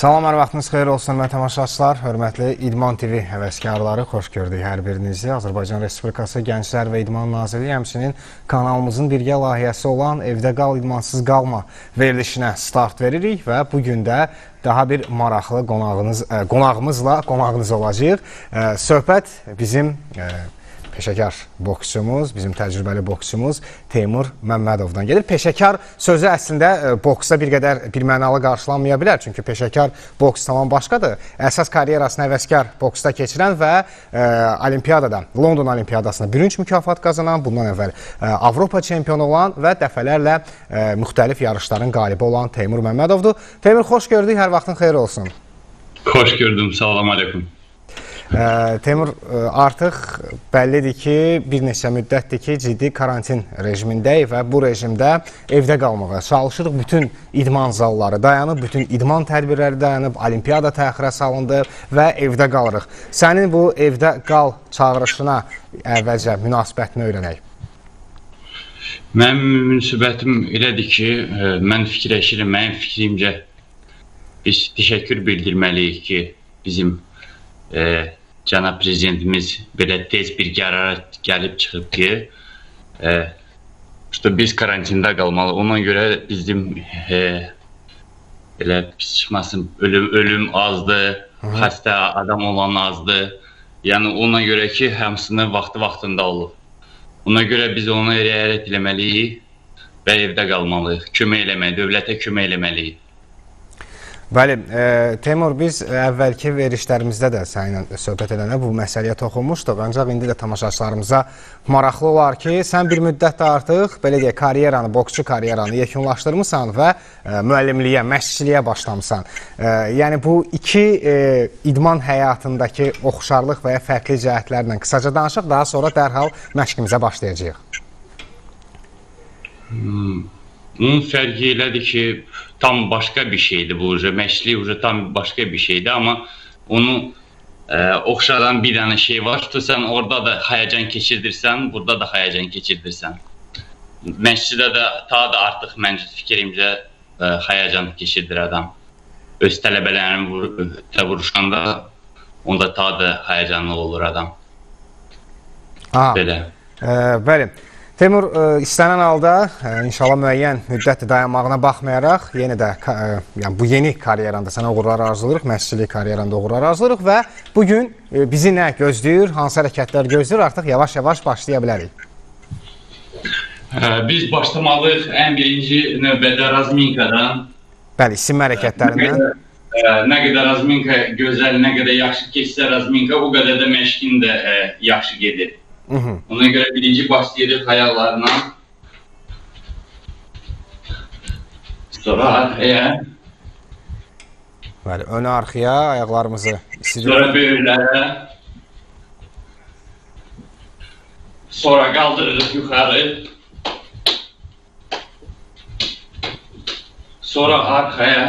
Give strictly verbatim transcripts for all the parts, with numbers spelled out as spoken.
Salam, hər vaxtınız xeyir olsun və tamaşaçılar, hörmətli İdman T V həvəskarları, xoş gördük hər birinizi. Azərbaycan Respublikası Gənclər və İdman Nazirliyi həmçinin kanalımızın birgə layihəsi olan Evdə Qal, İdmansız Qalma verilişinə start veririk və bugün də daha bir maraqlı qonağınız, qonağımızla qonağınız olacaq. Söhbət bizim peşəkar boksçumuz, bizim təcrübəli boksçumuz Teymur Məmmədovdan gedir. Peşəkar sözü əslində boksa bir qədər bir mənalı qarşılanmaya bilər. Çünki peşəkar boks tamam başqadır. Əsas karyerasını həvəskar boksda keçirən və e, olimpiyadada, London olimpiyadasında bürünc mükafat qazanan, bundan əvvəl e, Avropa çempionu olan və dəfələrlə e, müxtəlif yarışların qalibi olan Teymur Məmmədovdur. Teymur, xoş gördük, hər vaxtın xeyir olsun. Xoş gördüm, salam aleyküm. Teymur, artıq bəllidir ki, bir neçə müddətdir ki, ciddi karantin rejimindəyik və bu rejimdə evdə qalmağa çalışırıq. Bütün idman zalları dayanıb, bütün idman tədbirləri dayanıb, olimpiyada təxirə salındı və evdə qalırıq. Sənin bu evdə qal çağırışına əvvəlcə münasibətini öyrənək. Mənim münasibətim elədir ki, mən fikirləşirəm, mənim fikrimcə biz təşəkkür bildirməliyik ki, bizim E, cənab prezidentimiz belə tez bir qərara gəlib çıxıb ki, e, işte biz karantində qalmalı. Ona görə bizim e, elə pis çıxmasın, ölüm, ölüm azdır, xəstə adam olan azdır. Yəni ona görə ki, hamısını vaxtı-vaxtında olur. Ona görə biz ona riayət eləməliyik və evdə qalmalıyıq. Kömək eləməliyik, dövlətə kömək eləməliyik. Bəli, e, Teymur, biz əvvəlki verişlərimizdə də səninlə söhbət edənə bu məsələyə toxunmuşduq. Ancaq indi də tamaşaçılarımıza maraqlı olar ki, sən bir müddətdə artıq, belə deyək, karyeranı, boksçu karyeranı yekunlaşdırmısan və e, müəllimliyə, məşqçiliyə başlamısan. E, yəni bu iki e, idman həyatındakı oxşarlıq və ya fərqli cəhətlərlə qısaca danışaq, daha sonra dərhal məşqimizə başlayacağıq. Hmm. Bunun fərqi elədir ki, tam başqa bir şeydir bu, məşqçilik tam başqa bir şeydir, amma onu e, oxşadan bir dənə şey var ki, sən orada da həyəcan keçirdirsən, burada da həyəcan keçirdirsən. Məşqçidə də ta da artıq məncə fikrimcə e, həyəcan keçirdir adam. Öz tələbələrini vuruşanda onda ta da həyəcanlı olur adam. Aha, belə. E, bəli. Teymur, istənən halda inşallah müəyyən müddət dayanmağına baxmayaraq, yenə də yəni bu yeni karyeranda sənə uğurlar arzulayırıq, məşqçilik karyeranda uğurlar arzulayırıq və bugün bizi nə gözləyir, hansı hərəkətlər gözləyir, artıq yavaş-yavaş başlaya bilərik. Biz başlamalıyıq ən birinci növbədə razminkadan. Bəli, isim hərəkətlərindən. Nə qədər razminka gözəl, nə qədər yaxşı keçsə razminka, o qədər də məşqin də yaxşı gedir. Uhum. Ona görə birinci başlayırıq ayaqlarına, sonra arxaya, bəli, önə arxaya ayaqlarımızı isidir. Sonra böyürlərə, sonra qaldırırıq yuxarı, sonra arxaya,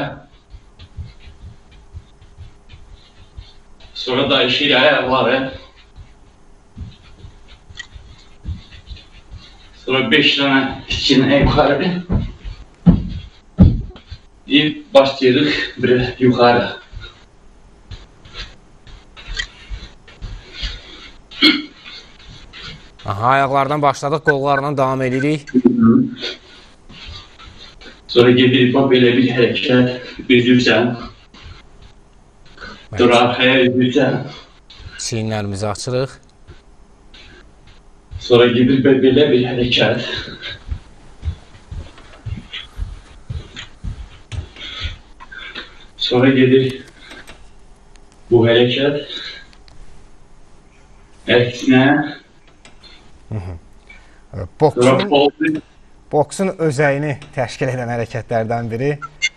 sonra dəyişir ayaqları. Sonra beş dənə içinə yuxarı deyib başlayırıq bir yuxarı. Aha, ayaqlardan başladıq, qollarla davam edirik. Sonra gedirik, bax belə bir hərəkət, üzürsən. Sonra arxaya üzürsən. Çiyinlərimizi açırıq. Sonra gedir belə bir hərəkət. Sonra gedir bu hərəkət. Əksinə. Boksun, boksun özəyini təşkil edən hərəkətlərdən biri.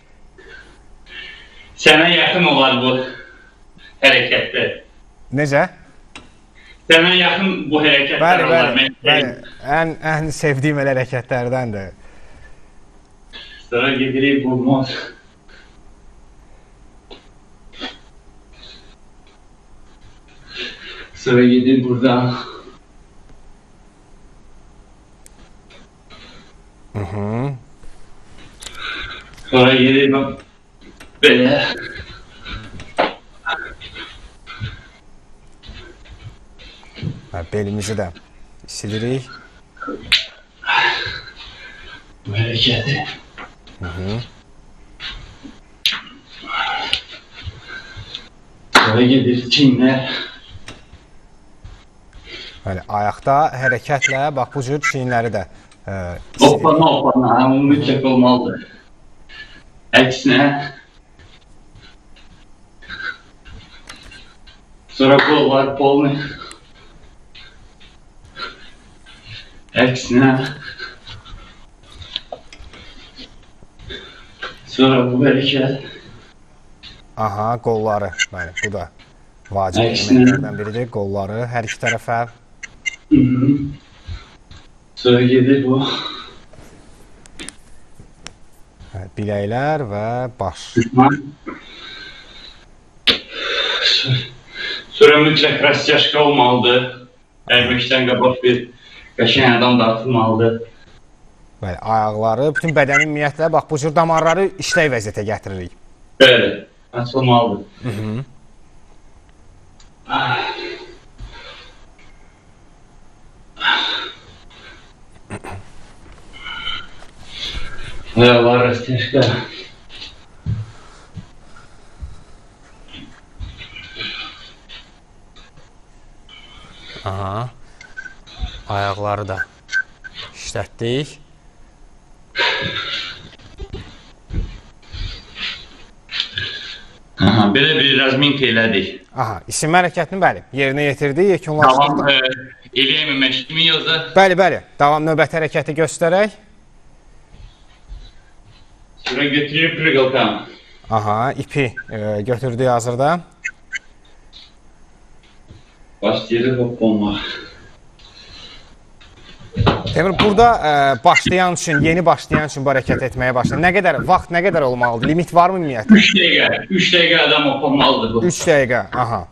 Sənə yaxın olar bu hərəkətdə. Necə? Sənə yaxın bu hərəkətlər olar. Bəli, bəli. Ən, ən sevdiyim elə hərəkətlərdəndir. Sonra gedirik bu Sonra gedir buradan. Hı hı. Sonra gedir böyle Belimizi də silirik. Bu hərəkəti. Sonra gedir çiyinlər. Bəli, ayaqda hərəkətlə bax bu cür çiyinləri də Hoppana, hoppana, o mütləq olmalıdır. Əksinə. Sonra qollar polni. Əksinə. Sonra bu hərəkət. Aha, qolları. Bəli, bu da vacib elementlərdən biridir. Qolları hər iki tərəfə. Sonra gedir bu. Biləklər və baş. Sonra mütləq rastyaşka olmalıdır. Əyməkdən qabaq bir qəşəng adam dartılmalıdır. Bəli, ayaqları, bütün bədənin ümumiyyətlə, bax bu cür damarları işlək vəziyyətə gətiririk. Bəli, açılmalıdır. Hı -hı. Ayaqlar rastyaşka. Aha. Ayaqları da işlətdik. Aha, belə bir razminka elədik. Aha, isim hərəkətini bəli, yerinə yetirdik, yekunlaşdırdık. Davam e, eləyəmi məşqimi yoxsa? Bəli, bəli, davam növbəti hərəkəti göstərək. Sonra götürürük prıqılqanı. Aha, ipi e, götürdük hazırda. Başlayırıq hop olmaq. Temur, burada e, başlayan üçün, yeni başlayan üçün bu hərəkət etməyə başlayın. Nə qədər, vaxt nə qədər olmalıdır? Limit var mı ümumiyyətlə? üç dəqiqə, üç dəqiqə adam hop olmalıdır bu. üç dəqiqə, aha.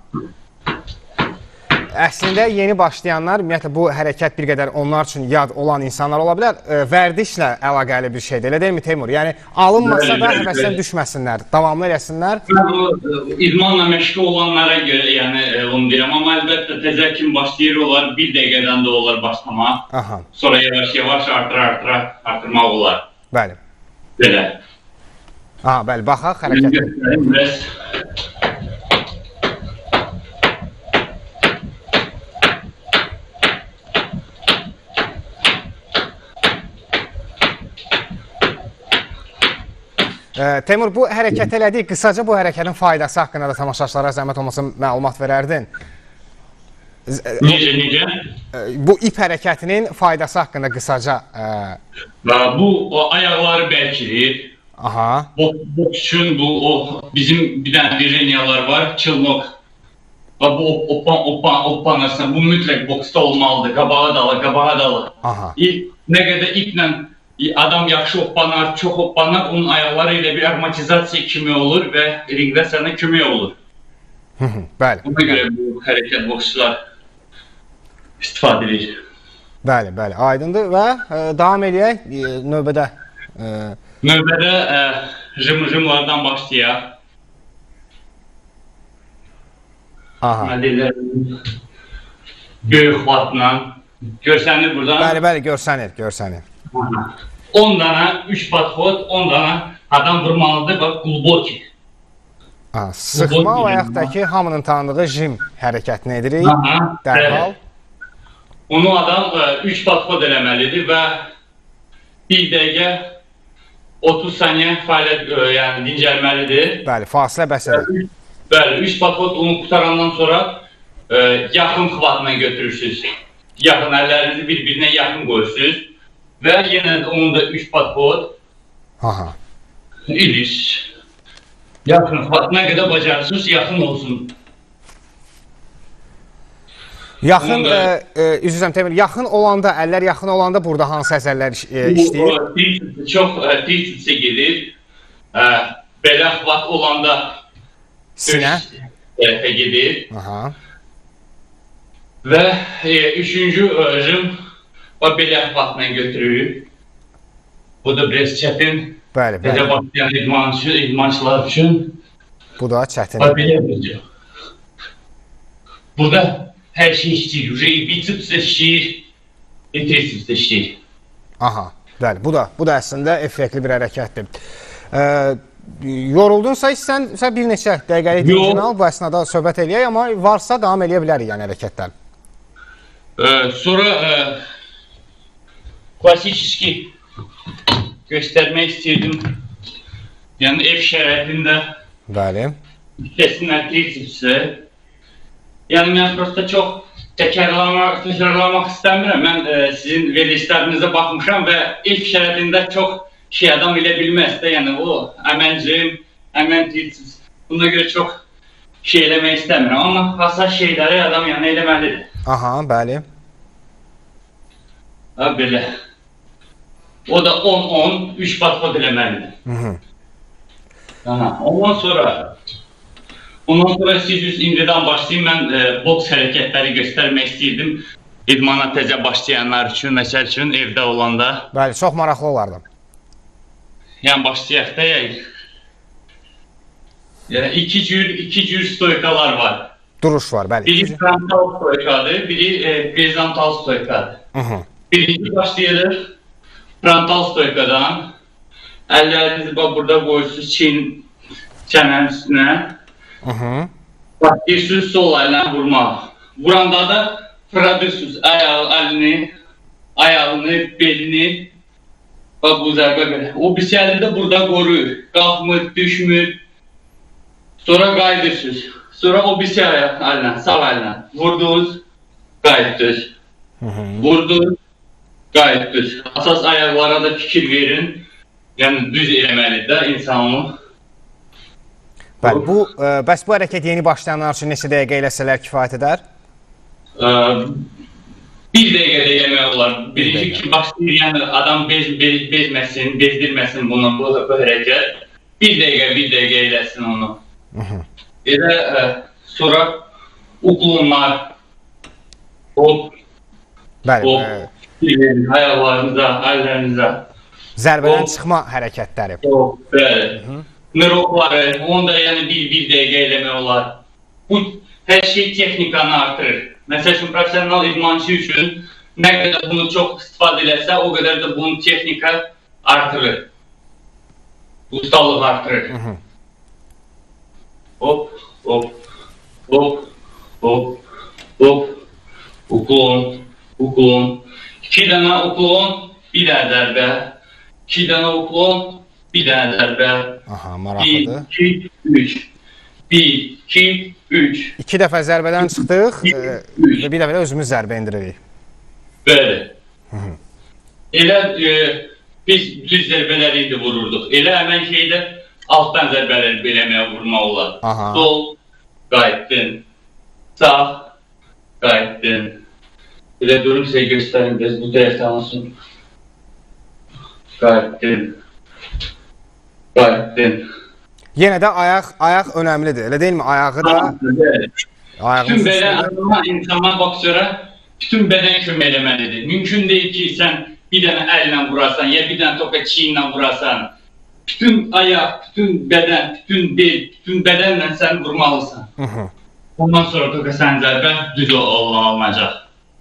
Əslində, yeni başlayanlar, ümumiyyətlə bu hərəkət bir qədər onlar üçün yad olan insanlar ola bilər. E, vərdişlə əlaqəli bir şeydir, elə deyilmi Teymur? Yəni, alınmasa da həvəsdən düşməsinlər, davamlı eləsinlər. Bu, idmanla məşqi olanlara görə, yəni onu deyirəm, amma əlbəttə təzə kim başlayır olar, bir dəqiqədən də olar başlamaq. Aha. Sonra yavaş-yavaş artıra-artıra artırmaq olar. Bəli. Belə. Aha, bəli, baxaq hərəkət. Biraz. Teymur, bu hərəkət elədik, qısaca bu hərəkətin faydası haqqında da tamaşaçılara zəhmət olmasa məlumat verərdin. Necə, necə? Bu ip hərəkətinin faydası haqqında qısaca. Bu, o ayaqları bərkilir. Aha. Boks üçün bu, o bizim bir dənə vireniyalar var, çılnok. Bu oppan, oppan, oppan arasında, bu mütləq boksta olmalıdır, qabağa dalı, qabağa dalı. Aha. Nə qədər iplə adam yaxşı hoppanar, çox hoppanar, onun ayaqları ilə bir armatizasiya kimi olur və ringdə sənə kömək olur. Bəli. Buna görə bu hərəkət boksçular istifadə edir. Bəli, bəli, aydındır və e, davam eləyək e, növbədə. E... Növbədə e, jım-jımlardan başlayaq. Aha. Böyük xvatla. Görsənir buradan. Bəli, bəli, görsənir, görsənir. on dana, üç podxod, on dana adam vurmalıdır, bax, qulboki. Sıxma ayaqdakı hamının tanıdığı jim hərəkətini edirik, dərhal. Onu adam üç podxod eləməlidir və bir dəqiqə otuz saniyə fəaliyyət, yəni dincəlməlidir. Bəli, fasilə bəs edir. Bəli, üç podxod onu qutarandan sonra yaxın xvatla götürürsünüz. Yaxın, əllərinizi bir-birinə yaxın qoyursunuz. Və yenə də onun da üç podxod. Aha. İliş. Yaxın, nə qədər bacarırsınız, yaxın olsun. Yaxın, da, e, e, üzrəm Teymur, yaxın olanda, əllər yaxın olanda burada hansı əzəllər e, işləyir? Bu, çox titsə gedir. E, belə xvat olanda sinə tərəfə gedir. Aha. Və e, üçüncü jım o belə xvatla götürürük. Bu da biraz çətin. Bəli, bəli. Təzə başlayan idmançı, idmançılar üçün. Bu da çətin. Belə yapacaq. Burada hər şey işləyir. Biceps işləyir, triceps işləyir. Aha, bəli, bu da, bu da əslində effektli bir hərəkətdir. E, yoruldunsa sən, sən bir neçə dəqiqəlik dincini al, bu əsnada söhbət eləyək, amma varsa davam eləyə bilərik yəni hərəkətlər. E, sonra e, klasik göstərmək istəyirdim. Yəni ev şəraitində bəli. Kesinlikle tricepsi. Yəni mən prosta çox təkrarlamaq, təkrarlamaq istəmirəm. Mən e, sizin verilişlərinizə baxmışam və ilk şəraitində çox şey adam elə bilməz də, yəni o əməncim, əmən triceps. Buna görə çox şey eləmək istəmirəm, amma hassas şeyləri adam yəni eləməlidir. Aha, bəli. Ha, belə. O da on on, üç pat-pat eləməlidir. Hı -hı. Aha, ondan sonra Ondan sonra siz indidən başlayayım, mən e, boks hərəkətləri göstərmək istəyirdim. İdmana təzə başlayanlar üçün, məsəl üçün evdə olanda. Bəli, çox maraqlı olardı. Yəni başlayaq da yəni. Yəni iki cür, iki cür stoykalar var. Duruş var, bəli. Biri frontal stoykadır, biri e, horizontal stoykadır. Hı -hı. Birinci başlayırıq frontal stoykadan. Əllərinizi bax burada qoyursunuz çiyin çənənin üstünə. Hı -hı. Başlayırsınız sol əllə vurmaq. Vuranda da fırladırsınız ayağı, əlini, ayağını, belini. Bax bu zərbə belə. O birisi əlini də burada qoruyur. Qalxmır, düşmür. Sonra qayıdırsınız. Sonra o birisi ayaq əllə, sağ əllə. Vurdunuz, qayıtdınız. Vurdunuz, qayıtdınız. Əsas ayaqlara da fikir verin. Yəni düz eləməlidir də insanlıq. Bəli, bu, ə, bəs bu hərəkət yeni başlayanlar üçün neçə dəqiqə eləsələr kifayət edər? Ə, bir dəqiqədə eləmək olar. Birinci ki, başlayır, yəni adam bez, bez, bezməsin, bezdirməsin bunu, bu, bu hərəkət. Bir dəqiqə, bir dəqiqə eləsin onu. Hı -hı. Elə ə, sonra uklonlar, hop, bəli, hop, ə... ayaqlarınıza, əllərinizə. Zərbədən hop. Çıxma hərəkətləri. Hop, bəli. Hı -hı. Nırokları, onu da yəni bir-bir dəqiqə eləmək olar. Bu, hər şey texnikanı artırır. Məsəl üçün, profesional idmançı üçün nə qədər bunu çox istifadə eləsə, o qədər də bunun texnika artırır. Ustalıq artırır. Hı -hı. Hop, hop, hop, hop, hop, uklon, uklon. İki dənə uklon, bir dənə zərbə. İki dənə uklon, bir dənə zərbə. Aha, maraqlıdır. bir, iki, üç. bir, iki, üç. İki dəfə zərbədən çıxdıq e, və bir dəfə də özümüz zərbə indiririk. Bəli. Elə e, biz düz zərbələri indi vururduq. Elə həmən şeydə altdan zərbələri beləməyə vurmaq olar. Aha. Sol, qayıtdın. Sağ, qayıtdın. Elə durum sizə göstərim, biz bu tərəfdən olsun. Qayıtdın. Qayıtdın. Yenə də ayaq, ayaq önəmlidir, elə deyilmi? Ayağı da... Bütün bədən, insanlar boksora bütün bədən kömək eləməlidir. Mümkün deyil ki, sən bir dənə əllə vurasan, ya bir dənə topa çiyinlə vurasan. Bütün ayaq, bütün bədən, bütün bel, bütün bədənlə sən vurmalısan. Hı -hı. Ondan sonra topa sən zərbə düz olunacaq.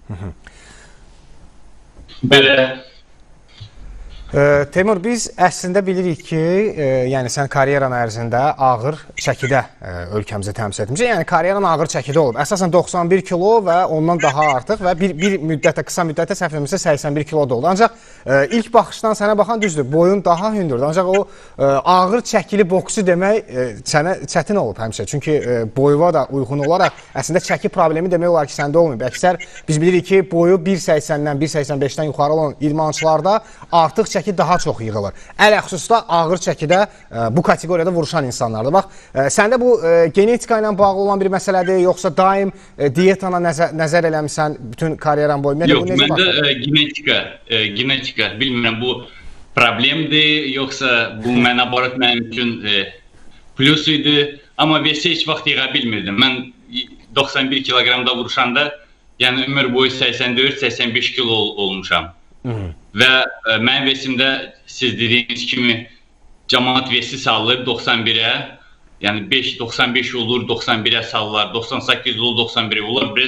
Belə. E, Teymur, biz əslində bilirik ki, e, yəni sən karyeran ərzində ağır çəkidə e, ölkəmizi təmsil etmişsən. Yəni karyeran ağır çəkidə olub. Əsasən doxsan bir kilo və ondan daha artıq və bir, bir müddətə, qısa müddətə səhv etmirəmsə səksən bir kilo da oldu. Ancaq e, ilk baxışdan sənə baxan düzdür, boyun daha hündürdür. Ancaq o e, ağır çəkili boksu demək e, sənə çətin olub həmişə. Çünki e, boyuna da uyğun olaraq əslində çəki problemi demək olar ki, səndə olmayıb. Əksər biz bilirik ki, boyu bir səksəndən, bir səksən beşdən yuxarı olan idmançılarda artıq çəki daha çox yığılır. Ələxüsusda ağır çəkidə e, bu kateqoriyada vuruşan insanlardır. Bax, e, səndə bu e, genetika ilə bağlı olan bir məsələdir, yoxsa daim e, diyetana nəzər, nəzər eləmişsən bütün karyeran boyu? Yox, məndə e, genetika, e, genetika, bilmirəm bu problemdir, yoxsa bu mən abarat mənim üçün e, plus idi, amma vəsə heç vaxt yığa bilmirdim. Mən doxsan bir kiloqramda vuruşanda, yəni ömür boyu səksən dörd səksən beş kilo ol olmuşam. Hı -hı. Və ə, mənim vəsimdə siz dediyiniz kimi cəmaat vəsi salır doxsan birə, yəni beş doxsan beş olur, doxsan birə salırlar, doxsan səkkiz olur, doxsan birə olur. Biz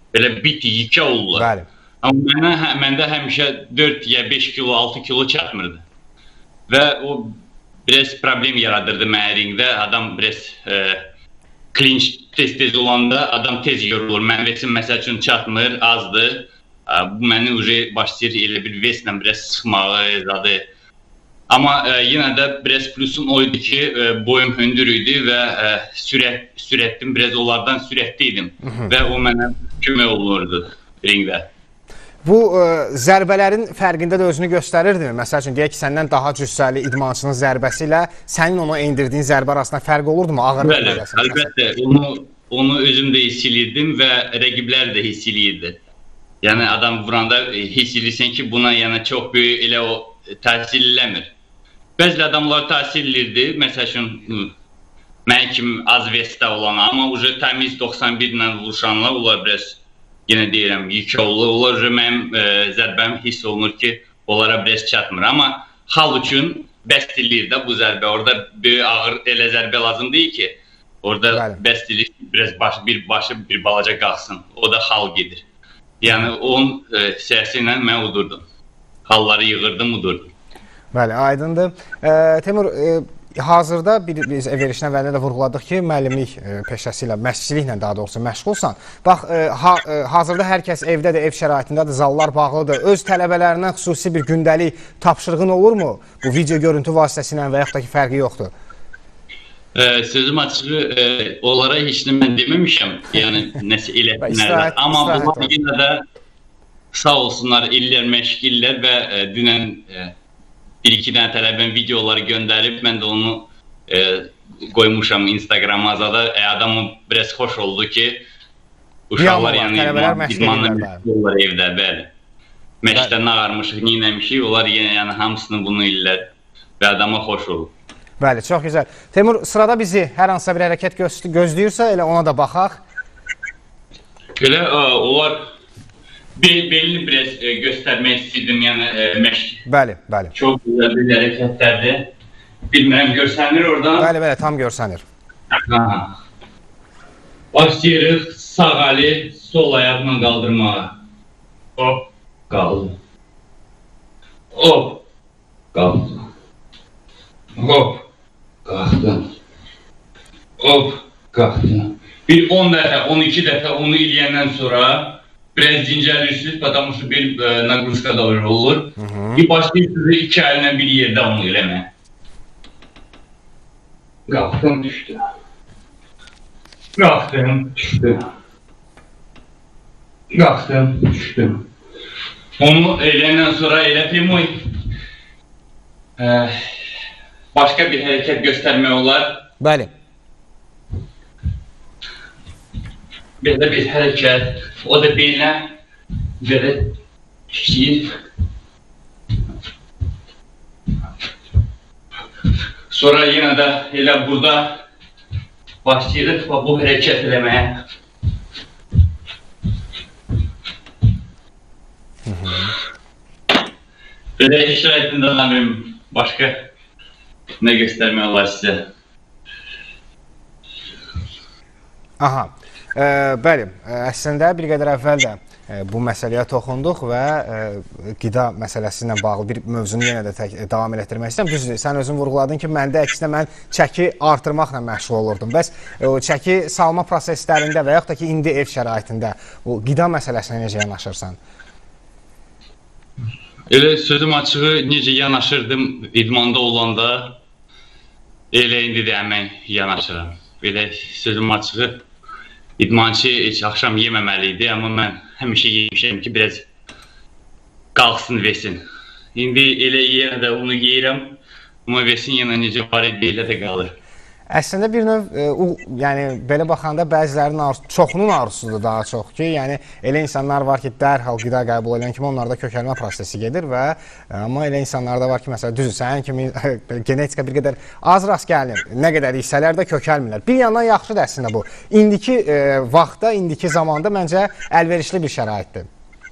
belə biti yekə olurlar. Bəli. Amma mənə, hə, məndə həmişə dörd ya beş kilo, altı kilo çatmırdı. Və o biraz problem yaradırdı mənə ringdə. Adam biraz e, clinch tez-tez olanda adam tez yorulur. Mən vesim məsəl üçün çatmır, azdır. E, bu məni uje başlayır elə bir veslə biraz sıxmağı, zadı. Amma e, yenə də biraz plusum oydu ki, e, boyum hündür idi və e, sürət, sürətim biraz onlardan sürətli idim. Hı -hı. Və o mənə kömək olurdu ringdə. Bu ə, zərbələrin fərqində də özünü göstərirdimi? Məsəl üçün, deyək ki, səndən daha cüssəli idmançının zərbəsi ilə sənin ona endirdiyin zərbə arasında fərq olurdu mu? Ağır Bəli, əlbəttə. Onu, onu özüm də hiss edirdim və rəqiblər də hiss edirdi. Yəni, adam vuranda hiss edirsən ki, buna yəni, çox böyük elə o təsir eləmir. Bəzi adamlar təsir edirdi. Məsəl üçün, mən kimi az vestdə olan, amma uca təmiz doxsan bir ilə vuruşanlar, onlar biraz yenə deyirəm, yekə olur. Onlar mənim e, zərbəm hiss olunur ki, onlara biraz çatmır. Amma hal üçün bəst eləyir də bu zərbə. Orada böyük ağır elə zərbə lazım deyil ki, orada Bəli. bəst eləyir, biraz baş, bir başı bir balaca qalxsın. O da hal gedir. Yəni, onun e, siyasi ilə mən udurdum. Halları yığırdım, udurdum. Bəli, aydındır. E, Teymur, e, hazırda bir, biz verilişin əvvəlində də vurğuladıq ki, müəllimlik e, peşəsi ilə, məşqçiliklə daha doğrusu məşğulsan. Bax, e, ha, e, hazırda hər kəs evdədir, ev şəraitindədir, zallar bağlıdır. Öz tələbələrindən xüsusi bir gündəlik tapşırığın olurmu? Bu video görüntü vasitəsilə və yaxud da ki, fərqi yoxdur. E, sözüm açığı, e, onlara heç nə mən deməmişəm. Yəni, nəsə elətdirlər. Amma bunlar yenə də sağ olsunlar, illər məşq illər və e, dünən e, bir-iki dənə tələbəm videoları göndərib, mən də onu e, qoymuşam Instagrama azada. E, adamı biraz xoş oldu ki, uşaqlar yəni idmanla məşğullar evdə, bəli. Məşqdən ağarmışıq, neynəmişik, onlar yenə yəni hamısını bunu illər və adama xoş oldu. Bəli, çox gözəl. Teymur, sırada bizi hər hansısa bir hərəkət gözləyirsə, elə ona da baxaq. Elə, onlar belli biraz e, göstərmək istəyirdim, yəni e, məşq. Bəli, bəli. Çox gözəl bir hərəkətlərdir. Bilmirəm, görsənir oradan. Bəli, bəli, tam görsənir. Aha. Başlayırıq sağ əli sol ayaqla qaldırmağa. Hop, qaldı. Hop, qaldı. Hop, qaldı. Hop, qaldı. Bir on dəfə, on iki dəfə onu eləyəndən sonra biraz dincəlirsiniz, потому что bir e, nagruska da olur. Hı -hı. Bir başlayırsınız iki əlinə bir yerdə onu eləmək. Qalxdım, düşdü. Qalxdım, düşdü. Qalxdım, düşdü. Onu eləyəndən sonra elə primoy e, başqa bir hərəkət göstərmək olar. Bəli. Belə bir hərəkət, o da belinə belə tikir. Sonra yenə də elə burada başlayırıq bu hərəkət eləməyə. Belə şəraitində nəmrim, başqa nə göstərmək olar sizə? Aha. E, bəli, əslində bir qədər əvvəl də e, bu məsələyə toxunduq və e, qida məsələsi ilə bağlı bir mövzunu yenə də tək, e, davam elətdirmək istəyirəm. Düzdür, sən özün vurğuladın ki, məndə əksinə mən çəki artırmaqla məşğul olurdum. Bəs e, o çəki salma proseslərində və yaxud da ki, indi ev şəraitində o qida məsələsinə necə yanaşırsan? Elə sözüm açığı necə yanaşırdım idmanda olanda, elə indi də həmən yanaşıram. Belə sözüm açığı İdmançı heç axşam yeməməli idi, amma mən həmişə yemişəm ki, biraz qalxsın, versin. İndi elə yenə də onu yeyirəm, amma versin yenə necə var idi, elə də qalır. Əslində bir növ, e, o, yəni belə baxanda bəzilərinin arzusu, çoxunun arzusudur daha çox ki, yəni elə insanlar var ki, dərhal qida qəbul edən kimi onlarda kökəlmə prosesi gedir və amma elə insanlar da var ki, məsələn, düzdür, sənin kimi genetika bir qədər az rast gəlinir, nə qədər hissələr də kökəlmirlər. Bir yandan yaxşıdır əslində bu. İndiki e, vaxtda, indiki zamanda məncə əlverişli bir şəraitdir.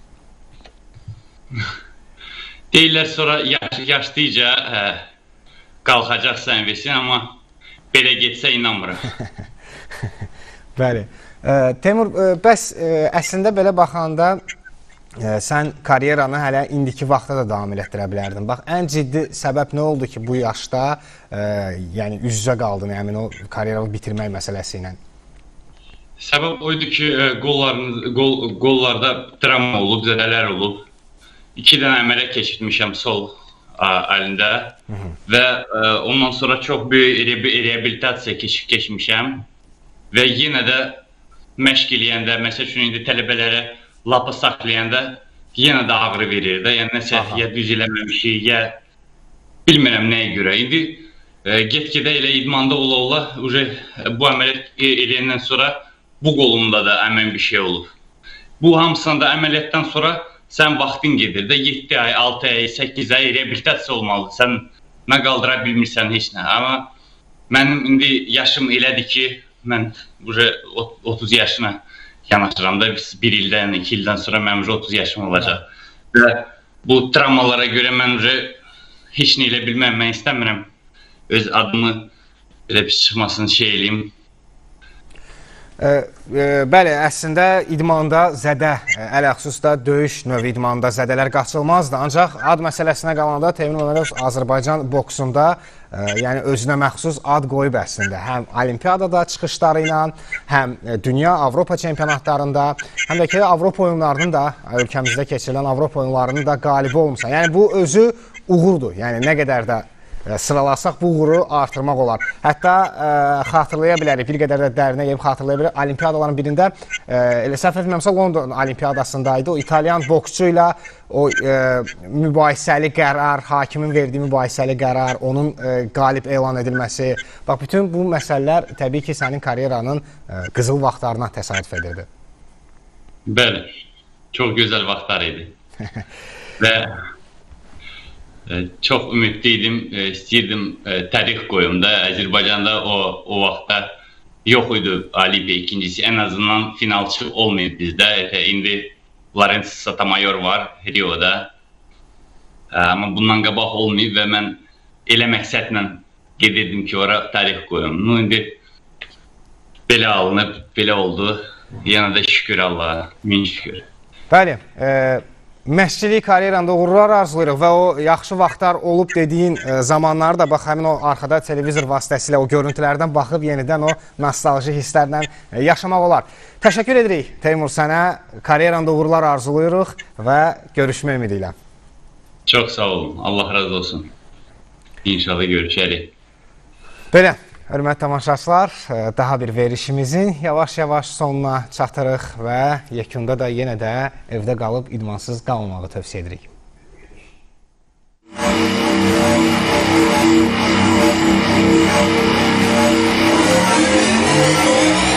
Deyirlər sonra yaş, yaşlıca ə, qalxacaqsan versin, amma belə getsə inanmıram. Bəli. E, Teymur, e, bəs e, əslində belə baxanda e, sən karyeranı hələ indiki vaxtda da davam elətdirə bilərdin. Bax, ən ciddi səbəb nə oldu ki, bu yaşda e, yəni üz-üzə qaldın, yəni o karyeranı bitirmək məsələsi ilə? Səbəb oydu ki, qollarımız, qol, qollarda travma olub, zədələr olub. İki dənə əməliyyat keçirmişəm sol əlində və ə, ondan sonra çox böyük reabilitasiya keç keçmişəm və yenə də məşq eləyəndə, məsəl üçün indi tələbələrə lapa saxlayanda yenə də ağrı verir də, yəni nəsə ya düz eləməmişik, ya bilmirəm nəyə görə. İndi ə, get-gedə elə idmanda ola-ola bu əməliyyat eləyəndən sonra bu qolumda da əmən bir şey olub. Bu hamısında da əməliyyatdan sonra sən vaxtın gedir də yeddi ay, altı ay, səkkiz ay reabilitasiya olmalıdır. Sən nə qaldıra bilmirsən heç nə. Amma mənim indi yaşım elədir ki, mən otuz yaşına yanaşıram da bir ildən, iki ildən sonra mənim otuz yaşım olacaq. Və bu travmalara görə mən heç nə elə bilməm, mən istəmirəm öz adımı belə pis çıxmasını şey eləyim. E, e, bəli, əslində idmanda zədə, ələxüsus da döyüş növü idmanda zədələr qaçılmazdı. Ancaq ad məsələsinə qalanda Teymur Məmmədov Azərbaycan boksunda e, yəni özünə məxsus ad qoyub əslində. Həm olimpiyadada çıxışları ilə, həm dünya, Avropa çempionatlarında, həm də ki, Avropa oyunlarının da, ölkəmizdə keçirilən Avropa oyunlarının da qalibi olmuşsan. Yəni bu özü uğurdur. Yəni nə qədər də sıralasaq bu uğuru artırmaq olar. Hətta ə, xatırlaya bilərik, bir qədər də dərinə gəlib xatırlaya bilərik. Olimpiyadaların birində, ə, elə səhv etmirəmsə London olimpiyadasındaydı. O İtalyan boksçu ilə o ə, mübahisəli qərar, hakimin verdiyi mübahisəli qərar, onun ə, qalib elan edilməsi. Bax, bütün bu məsələlər təbii ki, sənin karyeranın ə, qızıl vaxtlarına təsadüf edirdi. Bəli, çox gözəl vaxtlar idi. Və çox ümidliydim, istəyirdim tarix qoyum da. Azərbaycanda o, o vaxtda yox idi Olimpiya ikincisi. Ən azından finalçı olmayıb bizdə. İndi Lawrence Sotomayor var Rio'da. Amma bundan qabaq olmayıb və mən elə məqsədlə gedirdim ki, ora tarix qoyum. Nu, indi belə alınıb, belə oldu. Yenə də şükür Allah'a, min şükür. Bəli, e məşqçilik karyeranda uğurlar arzulayırıq və o yaxşı vaxtlar olub dediyin zamanları da bax, həmin o arxada televizor vasitəsilə o görüntülərdən baxıb yenidən o nostalji hisslərlə yaşamaq olar. Təşəkkür edirik Teymur sənə, karyeranda uğurlar arzulayırıq və görüşmək ümidi ilə. Çox sağ olun, Allah razı olsun. İnşallah görüşərik. Belə, hörmətli tamaşaçılar, daha bir verişimizin yavaş-yavaş sonuna çatırıq və yekunda da yenə də evdə qalıb idmansız qalmamağı tövsiyə edirik. We'll be right back.